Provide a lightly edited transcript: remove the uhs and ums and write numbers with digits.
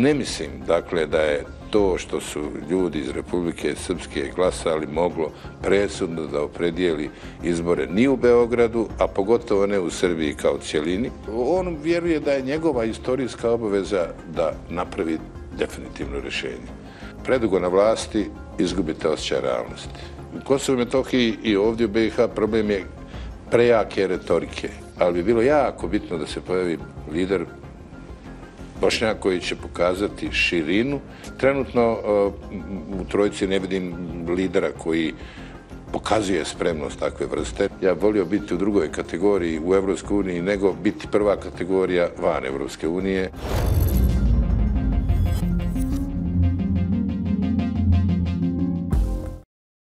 Ne mislim, dakle, da je to što su ljudi iz Republike Srpske glasali moglo presudno da opredijeli izbore ni u Beogradu, a pogotovo ne u Srbiji kao cjelini. On vjeruje da je njegova istorijska obaveza da napravi definitivno rješenje. Predugo na vlasti izgubite osjećaj realnosti. U Kosovu i Metohiji i ovdje u BiH problem je prejake retorike, ali bi bilo jako bitno da se pojavi lider Bošnjak koji će pokazati širinu. Trenutno u trojici ne vidim lidera koji pokazuje spremnost takve vrste. Ja volio biti u drugoj kategoriji u Evropskoj uniji nego biti prva kategorija van Evropske unije.